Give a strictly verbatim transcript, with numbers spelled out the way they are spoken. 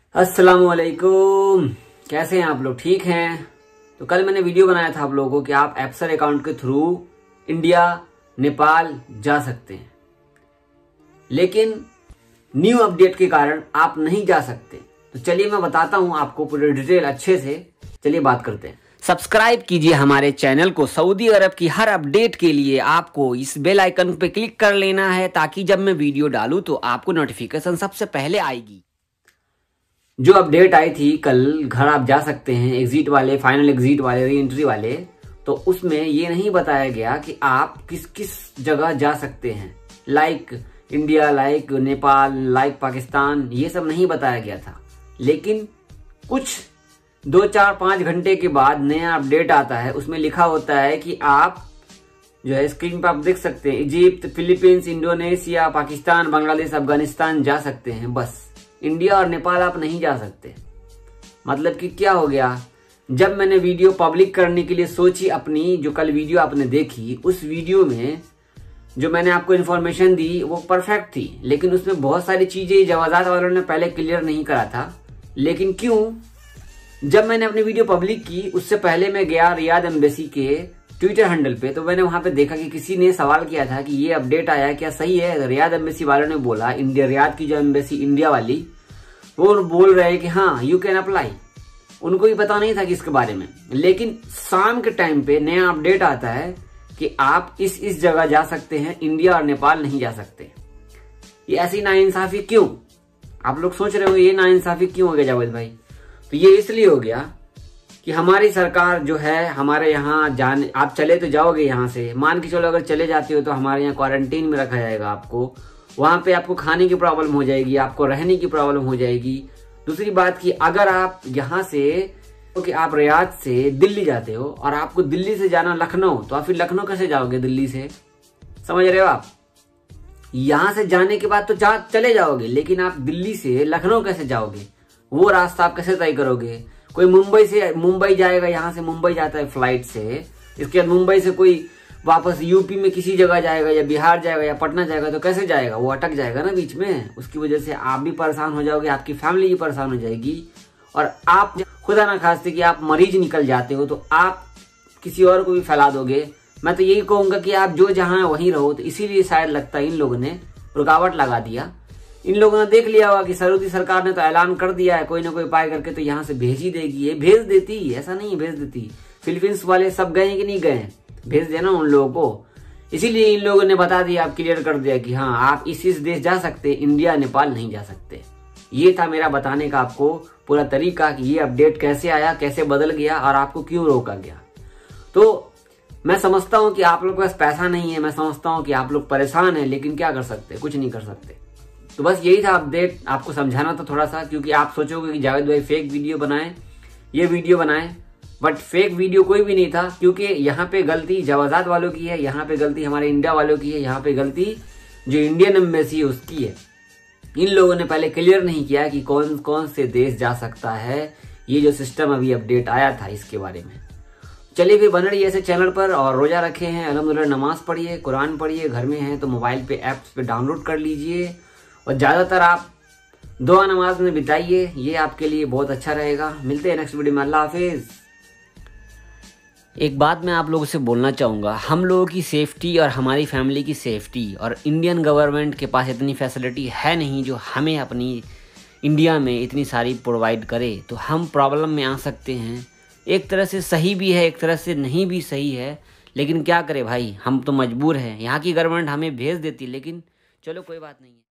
अस्सलामुअलैकुम, कैसे हैं आप लोग? ठीक हैं? तो कल मैंने वीडियो बनाया था आप लोगों को कि आप एप्सर अकाउंट के थ्रू इंडिया नेपाल जा सकते हैं, लेकिन न्यू अपडेट के कारण आप नहीं जा सकते। तो चलिए मैं बताता हूं आपको पूरी डिटेल अच्छे से। चलिए बात करते हैं। सब्सक्राइब कीजिए हमारे चैनल को। सऊदी अरब की हर अपडेट के लिए आपको इस बेल आइकन पे क्लिक कर लेना है, ताकि जब मैं वीडियो डालूं तो आपको नोटिफिकेशन सबसे पहले आएगी। जो अपडेट आई थी कल, घर आप जा सकते हैं, एग्जिट वाले, फाइनल एग्जिट वाले, री एंट्री वाले, तो उसमें ये नहीं बताया गया कि आप किस किस जगह जा सकते हैं। Like India, like Nepal, like Pakistan, ये सब नहीं बताया गया था। लेकिन कुछ दो चार पांच घंटे के बाद नया अपडेट आता है, उसमें लिखा होता है कि आप जो है, स्क्रीन पर आप देख सकते हैं, Egypt, Philippines, Indonesia, Pakistan, Bangladesh, Afghanistan जा सकते हैं। बस इंडिया और नेपाल आप नहीं जा सकते। मतलब कि क्या हो गया? जब मैंने वीडियो पब्लिक करने के लिए सोची, अपनी जो कल वीडियो आपने देखी, उस वीडियो में जो मैंने आपको इन्फॉर्मेशन दी वो परफेक्ट थी, लेकिन उसमें बहुत सारी चीजें जवाजात वालों ने पहले क्लियर नहीं करा था। लेकिन क्यों? जब मैंने अपनी वीडियो पब्लिक की, उससे पहले मैं गया रियाद एम्बेसी के ट्विटर हैंडल पे, तो मैंने वहां पे देखा कि किसी ने सवाल किया था कि ये अपडेट आया क्या सही है। रियाद एम्बेसी वालों ने बोला, इंडिया रियाद की जो एम्बेसी इंडिया वाली, वो बोल रहे हैं कि हाँ यू कैन अप्लाई। उनको भी पता नहीं था कि इसके बारे में। लेकिन शाम के टाइम पे नया अपडेट आता है कि आप इस इस जगह जा सकते हैं, इंडिया और नेपाल नहीं जा सकते। ये ऐसी नाइंसाफी क्यों? आप लोग सोच रहे हो ये नाइंसाफी क्यों हो गया जावेद भाई? तो ये इसलिए हो गया कि हमारी सरकार जो है, हमारे यहाँ जाने, आप चले तो जाओगे यहाँ से, मान के चलो अगर चले जाते हो तो हमारे यहाँ क्वारंटीन में रखा जाएगा आपको। वहां पे आपको खाने की प्रॉब्लम हो जाएगी, आपको रहने की प्रॉब्लम हो जाएगी। दूसरी बात कि अगर आप यहाँ से कि आप रियाद से दिल्ली जाते हो और आपको दिल्ली से जाना लखनऊ, तो आप फिर लखनऊ कैसे जाओगे दिल्ली से? समझ रहे हो आप? यहाँ से जाने के बाद तो जा चले जाओगे, लेकिन आप दिल्ली से लखनऊ कैसे जाओगे? वो रास्ता आप कैसे तय करोगे? कोई मुंबई से मुंबई जाएगा, यहाँ से मुंबई जाता है फ्लाइट से, इसके बाद मुंबई से कोई वापस यूपी में किसी जगह जाएगा, या बिहार जाएगा, या पटना जाएगा, तो कैसे जाएगा? वो अटक जाएगा ना बीच में। उसकी वजह से आप भी परेशान हो जाओगे, आपकी फैमिली भी परेशान हो जाएगी। और आप खुदा ना खास्ते कि आप मरीज निकल जाते हो तो आप किसी और को भी फैला दोगे। मैं तो यही कहूंगा कि आप जो जहां वहीं रहो। तो इसीलिए शायद लगता है इन लोगों ने रुकावट लगा दिया। इन लोगों ने देख लिया होगा कि सऊदी सरकार ने तो ऐलान कर दिया है, कोई ना कोई उपाय करके तो यहाँ से भेज ही देगी। ये भेज देती, ऐसा नहीं भेज देती। फिलीपींस वाले सब गए कि नहीं गए? भेज देना उन लोगों को। इसीलिए इन लोगों ने बता दिया, आप क्लियर कर दिया कि हाँ आप इस इस देश जा सकते, इंडिया नेपाल नहीं जा सकते। ये था मेरा बताने का आपको पूरा तरीका कि ये अपडेट कैसे आया, कैसे बदल गया और आपको क्यों रोका गया। तो मैं समझता हूं कि आप लोग के पास पैसा नहीं है, मैं समझता हूं कि आप लोग परेशान हैं, लेकिन क्या कर सकते, कुछ नहीं कर सकते। तो बस यही था अपडेट, आपको समझाना था थोड़ा सा, क्योंकि आप सोचोगे कि जावेद भाई फेक वीडियो बनाए, ये वीडियो बनाए, बट फेक वीडियो कोई भी नहीं था। क्योंकि यहाँ पे गलती जवाजात वालों की है, यहाँ पे गलती हमारे इंडिया वालों की है, यहाँ पे गलती जो इंडियन एम्बेसी है उसकी है। इन लोगों ने पहले क्लियर नहीं किया कि कौन कौन से देश जा सकता है। ये जो सिस्टम अभी अपडेट आया था इसके बारे में। चलिए फिर बन रही है ऐसे चैनल पर, और रोजा रखे हैं अल्हम्दुलिल्लाह, नमाज पढ़िए, कुरान पढ़िए, घर में हैं तो मोबाइल पे ऐप्स पे डाउनलोड कर लीजिए, और ज्यादातर आप दुआ नमाज में बिताइए, ये आपके लिए बहुत अच्छा रहेगा। मिलते हैं नेक्स्ट वीडियो में, अल्लाह हाफिज। एक बात मैं आप लोगों से बोलना चाहूँगा, हम लोगों की सेफ्टी और हमारी फैमिली की सेफ्टी, और इंडियन गवर्नमेंट के पास इतनी फैसिलिटी है नहीं जो हमें अपनी इंडिया में इतनी सारी प्रोवाइड करे। तो हम प्रॉब्लम में आ सकते हैं। एक तरह से सही भी है, एक तरह से नहीं भी सही है, लेकिन क्या करें भाई, हम तो मजबूर हैं। यहाँ की गवर्नमेंट हमें भेज देती, लेकिन चलो कोई बात नहीं है।